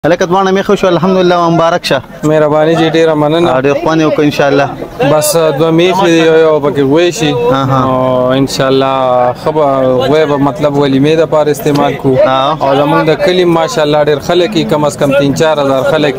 هلکه دوانه مې خوشو الحمدلله مبارک شه مهرباني چې ډیره مننه ډېر خوند وکړو ان شاء الله بس دوه میخې یو پکې وای شي او ان شاء الله خبر وای به مطلب ولیمې د پاره استعمال کو او زمونږ د کلی ماشاءالله ډېر خلک کم از کم 3-4000 خلک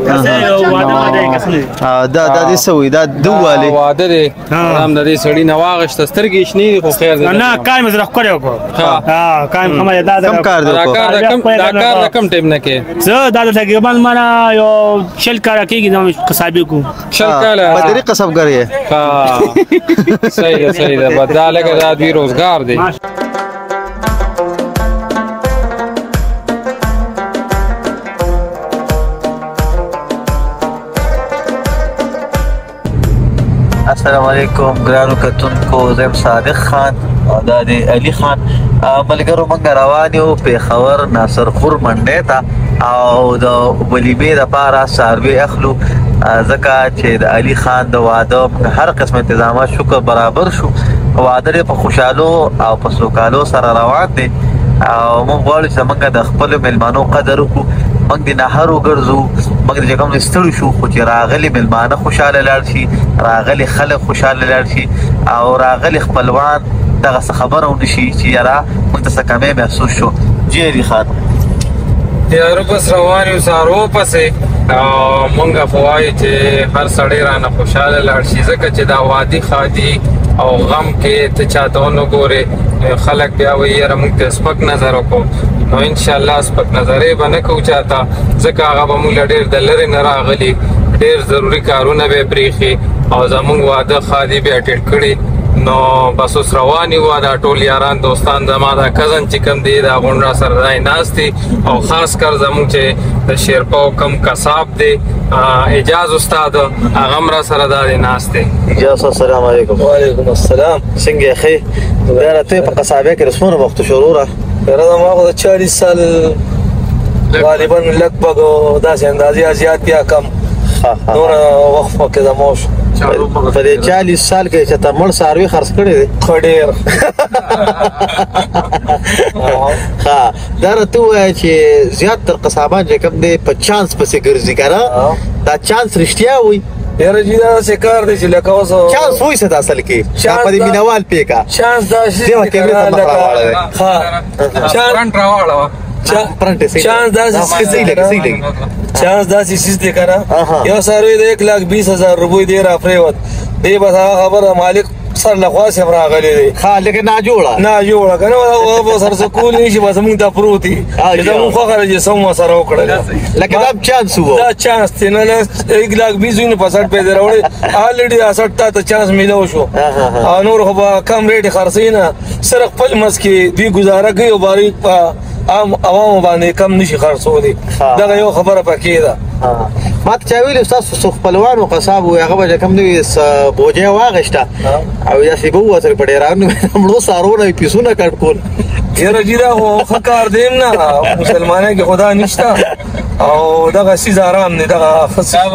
دا دې سوي دا دوالي واده دی هم د دې سړی نه واغشت سترګې شنی خو خیر دی نه کای مزرخ کړو ها کای کومه دا کم کار دی دا کار کم ټیم نه کې زه دا تقریبا مانا یو شل کار کېږي نو قصابي کو شل کاله بدري قصبګر یې ها صحیح ده بداله کې دا دوی روزګار دی السلام علیکم ګرانو کتونکو زم صادق خان او دا دی علي خان ملګرو موږ روان یو پېښور ناصر خور منډې ته او د ولیمې دپاره څاروي اخلو ځکه چې د علي خان د واده هر قسم انتظامات شکر برابر شو واده یې په خوشحالو او په سوکالو سره روان دی او موږ غواړو چې زموږ د خپلو میلمانو قدر وکړو موږ د نهر وګرځو موږ د کوم ستړي شو خو چې راغلي میلمانه خوشحاله لاړ شي راغلي خلک خوشحاله لاړ شي او راغلي خپلوان دغه څه خبره ونه شي چې یاره موږ ته څه کمی محسوس شو جی علي خان یارو بس روان یو سارو پسې مونږ خو وایو چې هر سړی رانه خوشحاله لاړ شي ځکه چې دا وادي خادي او غم کې ته چاته ونه ګورې خلک بیا وایي یاره موږ ته سپک نظر وکړو نو انشاءالله سپک نظرې به نه کوو چاته ځکه هغه به موږ له ډېر د لرې نه راغلي ډېر ضروري کارونه به یې پرېښي او زموږ واده خادي بیا ټیټ کړي نو بس اوس روان یو دا ټول یاران دوستان زما دا کزن چې کوم دی دا غونډه سره ځای ناست دي او خاص کر زموږ چې د شیرپاو کم قصاب دی اجاز استاد هغه هم را سره دا دی ناست دی اجاز السلام علیکم وعلیکم السلام څنګه یې ښې دا ته په قصابۍ کې رسمونه وخت شروع یاره زما خو د 40 سال غالبا لږ داسې اندازې زیات یا کم نور وخت پکې زما شو په دې 40 سال کې چې ته مړ څاروي خرڅ کړی دی خو ډېر ها دا راته ووایه چې زیاتره قصابان چې کوم دی په چانس پسې ګرځي که نه دا چانس رښتیا وایي یاره جي دا داسې کار دی چې لکه اوس چانس وایي څه د اصل کې دا په دې مینوال پیکه چانس داسې دې کیمرې ته مخ راواړوی چانس داسې سیز دی که نه یو څاروی د 1,20,000 روپۍ دی را پرېوت دی بس هغه خبره مالک سر لخوا صرف راغلی دی لکه ناجوړه که نه به سر سکول نه شي بس موږ ته پروت دي چې زموږ خوښه ده چې سم ورسره وکړل لکه دا چانس و دا چانس دی نه 1,20,000 په 60 پیسې راوړی الریډي 60 تا ته چانس میلاو شو او نور خو به کم ریټ خرڅوي نه سره خپل منځ کې دوی ګزاره کوي او باریک په عام عوامو باندې کم نشي خرڅولی دغه یو خبره پکې ده ما ته چا ویلي ستاسو خپلوان و قصاب و هغه به چې کوم نوي بوجۍ واغېسته او داسې به ووتل په ډېرانو مړو څاروونه یې پیسونه کټ کول یاره جي دا خو ښه کار دی نه مسلمانۍ کې خدا نشته او دغه سیز آرام دی دغه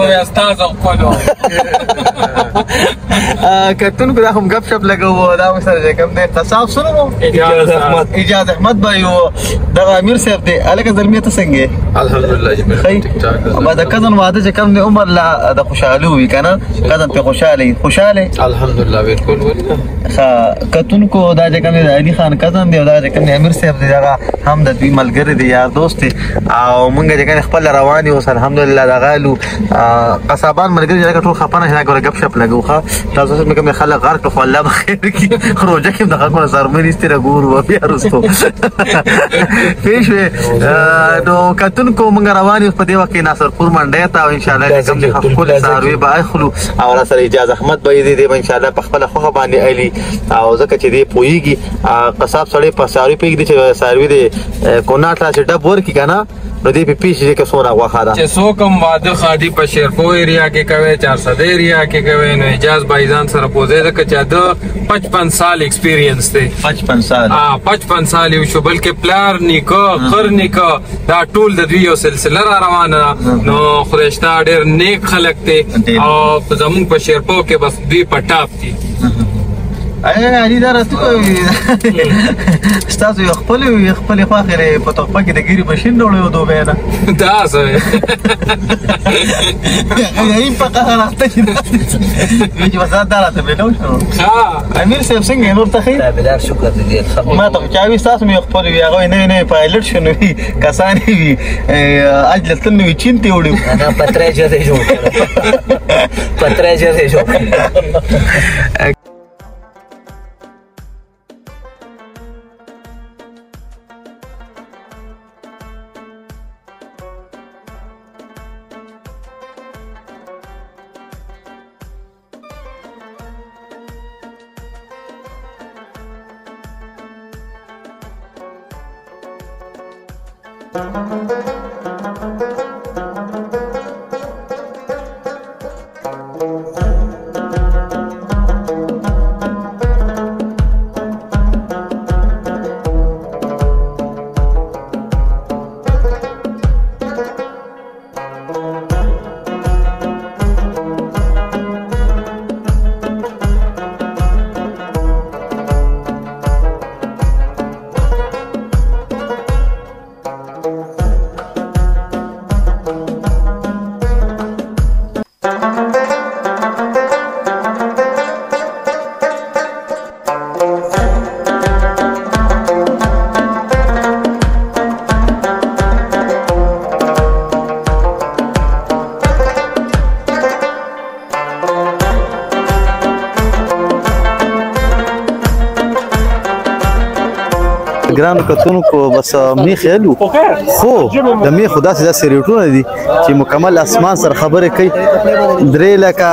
کتونکو دا هم ګپ شپ لګوو دا ورسره چې کوم دی قصاب سره اجاز احمد به یو دغه امیر صاحب دی هلکه زلمي ته څنګه یې الحمدلله اما د کزن واده چې کوم دی عمر لا د خوشحالو وي که نه کزن پې خوشحاله الحمدلله بالکل ښه کتونکو دا چې کوم دی د علي خان کزن دی او دا چې کوم دی امیر صاحب دی دغه هم د دوی ملګری دی یار دوست دی او مونږ چې کوم خپل روان یو اوس الحمدلله دغه لو قصابان ملګري چې ټول خپه نه ګوره ګپ شپ لګو ښه تاسو سره کوم خلک غرق خو الله به خیر کړي روژه کې دغه کومه څاروي نشته را ګورو بیا وروستو پوه شوې نو کتونکو مونږ روان یو په دې وخت کې ناصرپور منډۍ ته او انشاءالله کوم دی ښکلي څاروي به اخلو او را سره اجاز احمد به یې دی به انشاءالله په خپله خوښه باندې علي او ځکه چې دی پوهېږي قصاب سړی په څاروي پوهېږي چې څاروي دی کوناټ راسې ډب ورکړي که نه نو دې په پیښې کې څومره غوښه ده چې څوک هم واده خادي په شیرپو ایریا کې کوي 400 ایریا کې کوي نو اجاز بایزان سره پوزې ځکه چې د 55 سال ایکسپیرینس دی 55 سال 55 سال یو شو بلکې پلار نیکه خر نیکه دا ټول د دوی یو سلسله را روانه نو خدای شته ډېر نیک خلک دی او زموږ په شیرپو کې بس دوی په ټاپ دي علي دا راته ستاسو یو خپل خواخره په توپه کې د ګیري ماشین ډوړو دوه نه دا څه یې په قهر راځي چې وسات دا راته بلو شو ها امیر صاحب څنګه نور ته خیر بلار شکر دې ما ته چاوي تاسو مې خپل وی هغه نه پایلټ شنو وی کسانی وی اجل تل نو چینته وړو انا پترېجه دې جوړ پترېجه دې جوړ ګران کتونکو بس میخ یلو خو د میخ داسې داسې ریټونه دي چې مکمل اسمان سره خبرې کوي 3 لکه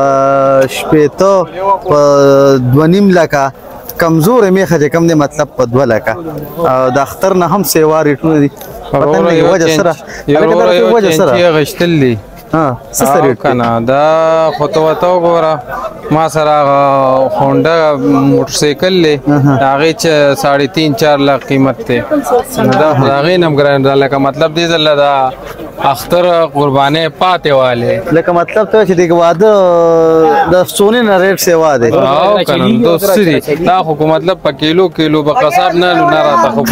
شپېته په 2.5 لکه کمزور میخه چې کم دی مطلب په 2 لکه د اختر نه هم سیوا ریټونه دي پته نه وجه سره وجه سره غشتل دي ها سره کنه دا خطواتو ګوره ما سره هونډا موټر سایکل له هغه چې 3.5-4 لک قیمت ته دا هغه نم ګران لکه مطلب دې زله دا اختر قربانه پاتې والے لکه مطلب ته چې د واده د سونې نه ریټ سیوا ده او کنه دوستي دا خو مطلب په کیلو به قصاب نه راته خو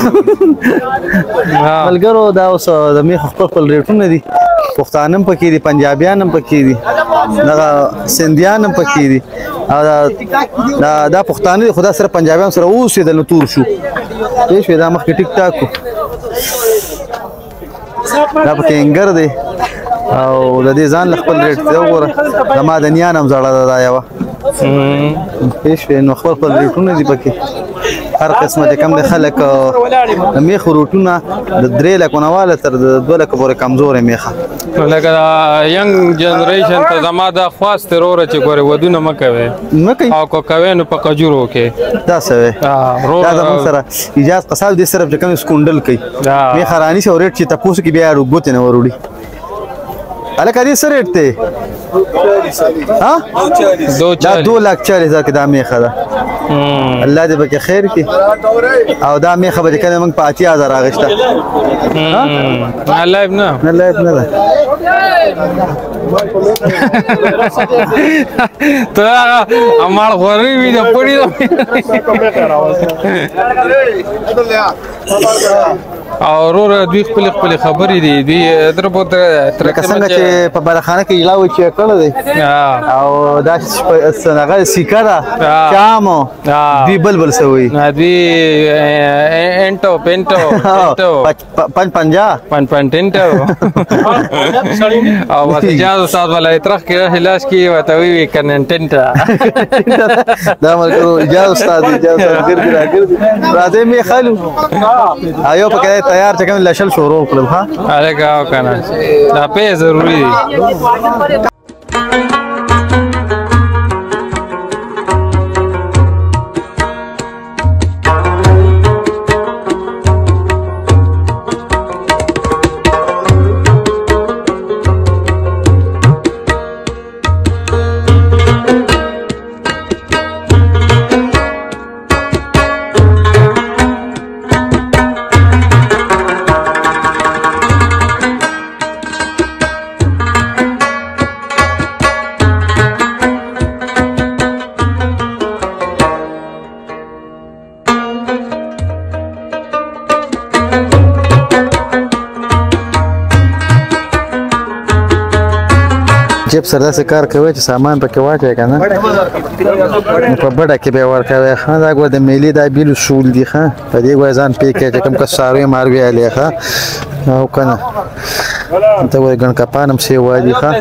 ملګرو دا اوس د میخ خپل ریټونه دي پښتانم پکې دي پنجابیان هم پکې دي دا سندیان هم پکې دي دا پښتانه خدا سره پنجابیان سره اوسې د نتور شو هیڅ دا مخ ټیک ټاک دا پکې انګر دی او د دې ځان خپل ریټ دی وګوره د مادنیان هم زړه دا یو هیڅ نو خپل ریټونه دي پکې هر قسمه د کم د خلک میخ روټونه د 3 لک ونواله تر 2 لک پورې کمزور میخه لکه ینګ جنریشن ته زما د خواست وروره چې ګوره ودونه مکوي او کو کوي نو په کجورو کې دا سوي دا زموږ سره اجازه قصاب دي صرف د کم سکونډل کوي میخ رانی شو ریټ چې تاسو کې بیا روغوت نه وروړي الکه دې سره ریټ ته ها 2,40,000 کې دا میخه ده الله دې پکې خیر کړي او دا میخه به کله موږ په 80,000 اغشته نه لایف نه ده ته امال غوړی وی د پړی او ورور دوی خپل خبرې دي دوی دربو تر څنګه چې په بلخانه کې علاوه چې کړل دي او دا څنګه سیکارا چامو دی بلبل سوي دوی انټو پنټو پنجا ټنټو او اجازه استاد ولا ترخ کې هلاس کې وته وی کنټنټ دا مرګو اجازه استاد ګرځي راځي می خالو ایو په کې تیار چې کوم لشل شروع کړل ها الګا کنه دا په ضروری دي جیب سره داسې کار کوي چې سامان پکې واچوي که نه په بډه کې به یې ورکوي ښه دا ګوره د میلې دا بیل اصول دي ښه په دې ګوره ځان پوه کړي چې کوم کس څاروي ماروي هلې ښه او که نه ته ګوره ګڼکپان هم سیوا دي ښه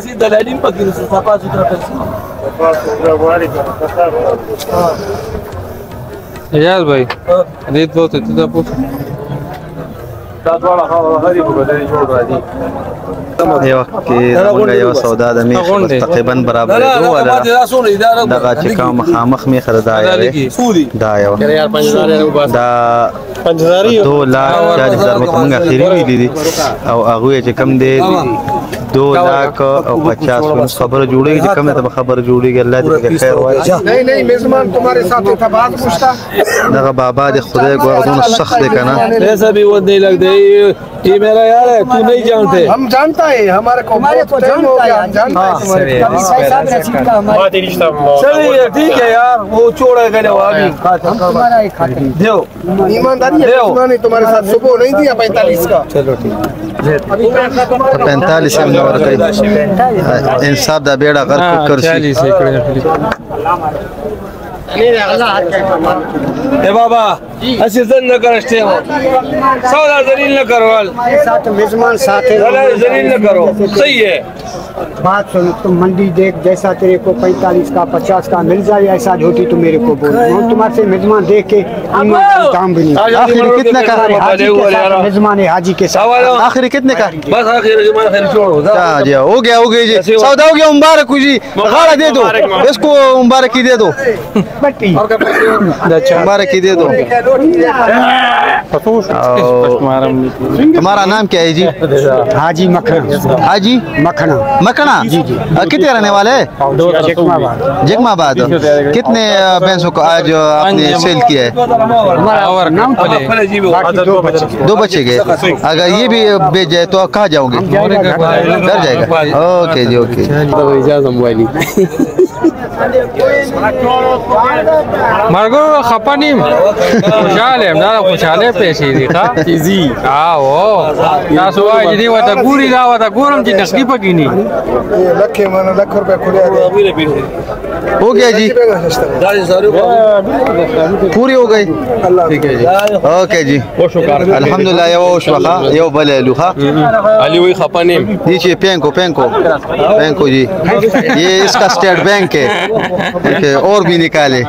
اجاز بھائی ریت بہت ہے تو پوچھ یو وخت کې زمونږ یوه سودا د میخ تقریبا برابرېدو وله دغه چې کوم مخامخ میخ ده دا یوې دا یوه دا 2 لاک 40,000 ورته مونږ اخري ویلي دي او هغوی چې کوم دی 2 لاک او 50 ونس خبره جوړېږي چې کوم ته به خبره جوړېږي الله دې پکې خیر وایي دغه بابا د خدای ګوره دونه سخت دی که نه ایسا بھی وہ نہیں لگتا یہ میرا یار ہے تو نہیں جانتے ہم جانتا ہے ہمارے کو ٹائم ہو گیا ہم جانتا ہے چلیے ٹھیک ہے یار وہ چھوڑے گئے وہ ابھی دیو ایمانداری ہے تمہارے ساتھ صبح نہیں دیا 45 کا چلو ٹھیک 45 هم نه ورکوي انصاف دا بیړه غرق کرسي اے بابا ایسے زن نہ کرشتے ہو سودا ذلیل نہ کرو ساتھ میزبان ساتھ ذلیل نہ کرو صحیح ہے بات سن تم منڈی دیکھ جیسا تیرے کو 45 کا 50 کا مل جائے ایسا ہوتی تو میرے کو بول ہم تمہارے سے میزبان دیکھ کے کام بھی نہیں آخر کتنے کا میزبان ہے حاجی کے ساتھ آخر کتنے کا بس آخر زمان خیر چھوڑو جی ہو گیا جی سودا ہو گیا مبارک ہو جی غاڑا دے دو اس کو مبارکی دے دو مبارکی دے دو تمہارا نام کیا ہے جی حاجی مکھنا حاجی مکھنا مکھنا جی جی کتنے رہنے والے ہیں جگما آباد کتنے بھینسوں کو آج آپ نے سیل کیا ہے 2 بچے گئے اگر یہ بھی بیچ جائے تو کہاں جاؤ گے گھر جائے گا اوکے جی اوکے مرګو خپنیم خوشاله دا خوشاله پیسې دي ښا ایزي او تاسو وايي دی وته ګوري دا وته ګورم چې نقدي پکې نه لکه مانه لک روپے کولیا हो गया जी पूरी हो गई ٹھیک ہے جی اوکے جی الحمدللہ یو شوخه یو بل لوخه علي وی خپنیم نیچے پینکو جی یہ اس کا اسٹیٹ بینک ہے اور بھی نکالے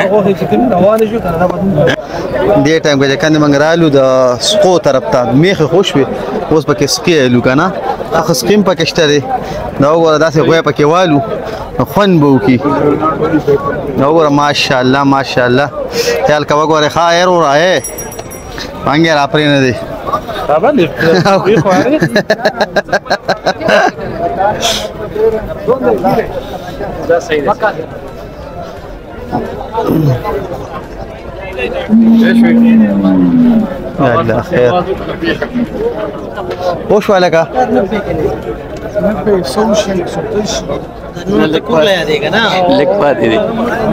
دې ټایم کې کنه موږ رالو د سقو طرف ته میخه خوش وي اوس پکې سقي لو کنه اخ سقیم پکې شته دی دا وګوره داسې غوې پکې والو خون بو کی دا وګوره ماشاءالله خیال کا وګوره خیر اور ہے وانګه را پرې نه دی الله خير وش لك لک پاتې دي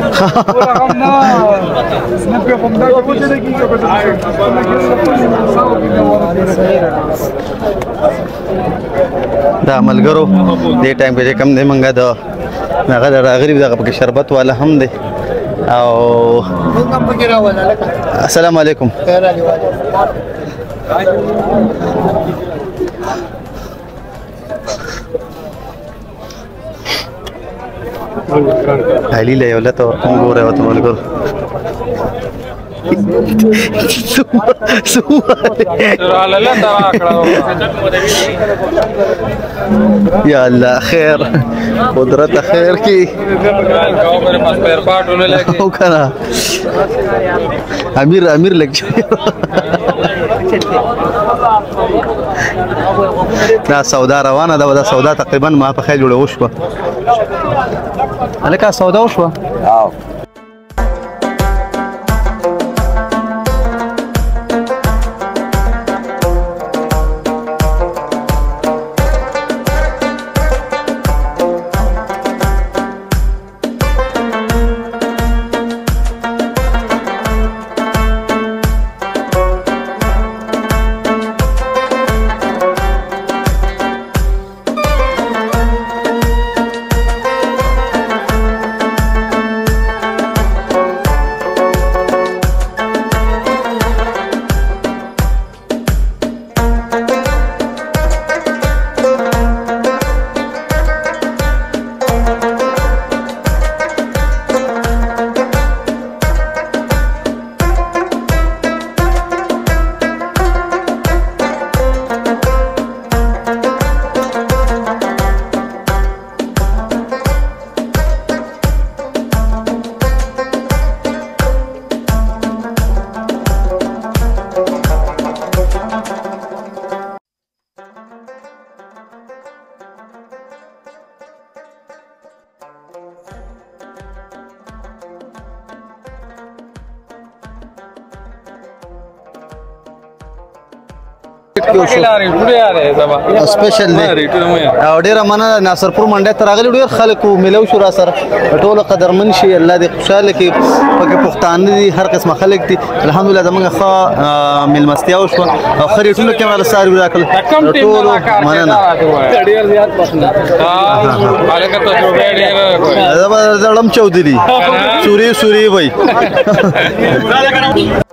دا ملګرو دې ټایم کې کم نه منګه دا هغه غریب دغه پکې شربت والا هم دی او السلام علیکم علي له ولته ورکوم ګوره وته ملګرو یا الله خیر قدرت خیر کی کنه امیر لګ دا سودا روانه ده دا سودا تقریبا ما په خیال جوړه وشوه الکه سودا وشوه کې وشو سپیشل دی او ډیره مننه ناصرپور منډه ته راغلي ډیر خلکو ملو شو را سره ټول قدرمن شي الله دې خوشاله کړي پکې پښتانه دي هر قسمه خلک دي الحمدلله زمونږ ښه میلمستیا وشوه او ښه ریټونه کې ماله ساری راکړل ټولو مننه ډیر زیات پسند هغه ته ډیر زړم چودري سوري وای